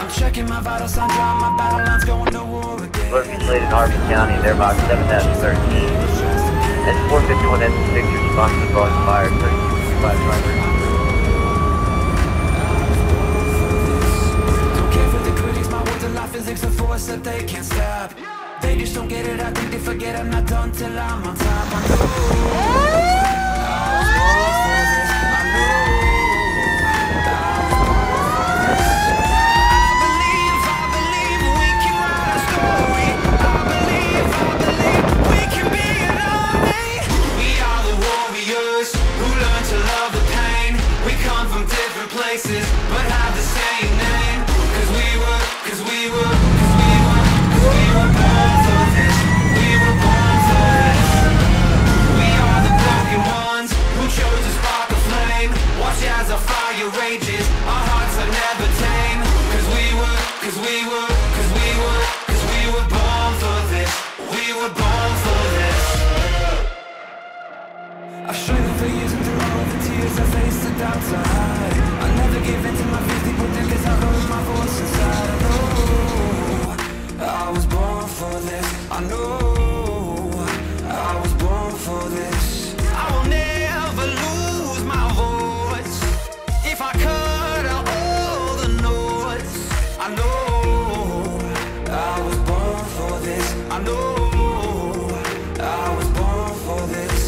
checking my vital signs, drawing my battle lines, going to war again. Located in Harvey County, in airbox 7-13. At 451 S6, response to throwing fire, 3245 driver. Don't care for the critics, my words are like physics, a force that they can't stop. They just don't get it, I think they forget I'm not done till I'm on top. I know. But have the same name, cause we were born for this, we were born for this. We are the broken ones who chose to spark a flame. Watch as our fire rages, our hearts are never tame. Cause we were born for this, we were born for this. I've struggled for years and through all of the tears I faced the doubts I hide. I never give in to my fears, deep within, cause I lose my voice inside. I know I was born for this. I know I was born for this. I will never lose my voice if I cut out all the noise. I know I was born for this. I know I was born for this.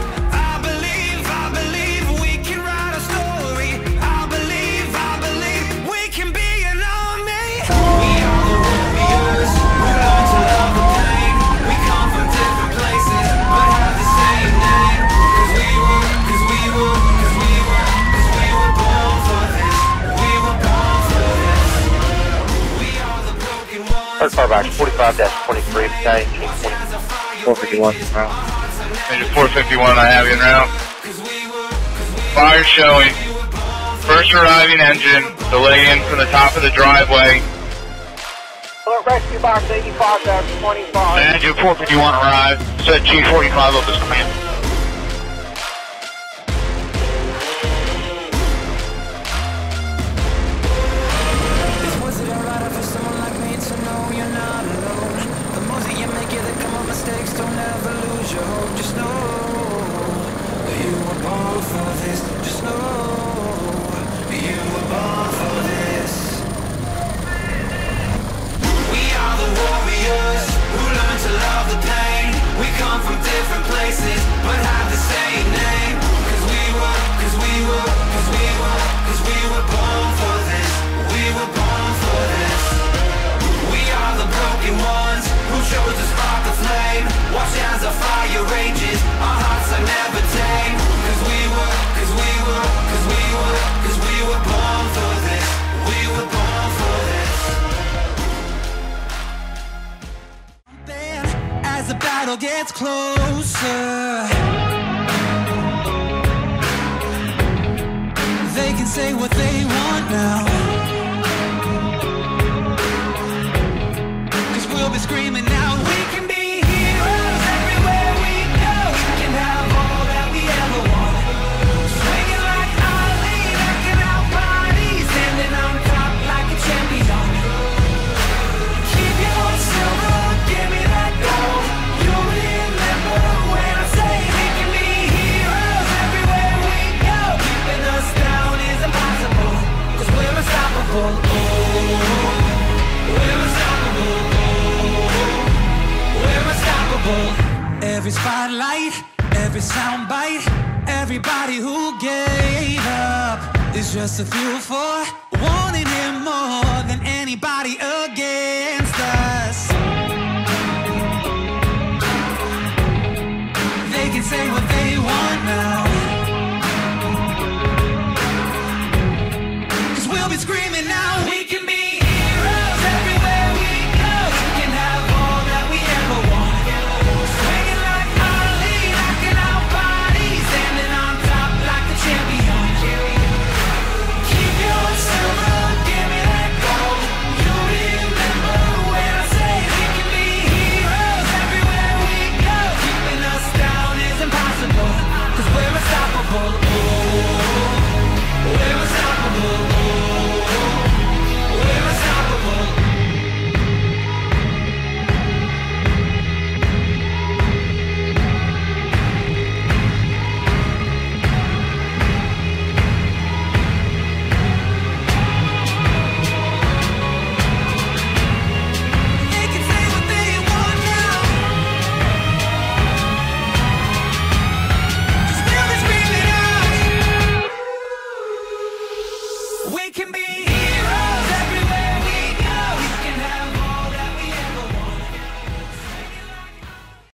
Far back, 45-23, battalion, 451 route. Major 451, I have you now. Fire showing. First arriving engine, delay in from the top of the driveway. Rescue box 85-25. Engine 451 arrived. Set G45 of this command. Don't ever lose your hope, just know you were born for this. Just know you were born for this. we are the warriors who learn to love the pain. We come from different places but have the same name. Cause we were born for this. We were born for this. We are the broken ones who chose to spark the flame. Watch as our fire rages, our hearts are never tame. Cause we were born for this. We were born for this. Then, as the battle gets closer, they can say what they want now. Cause we'll be screaming now. We can be heroes everywhere we go. We can have all that we ever want. Swinging like Ali, knocking out bodies, standing on top like a champion. Keep your silver, give me that gold. You'll remember when I say we can be heroes everywhere we go. Keeping us down is impossible, cause we're unstoppable. Oh, we're unstoppable. We're unstoppable. Every spotlight, every soundbite, everybody who gave up is just a fuel for wanting him more than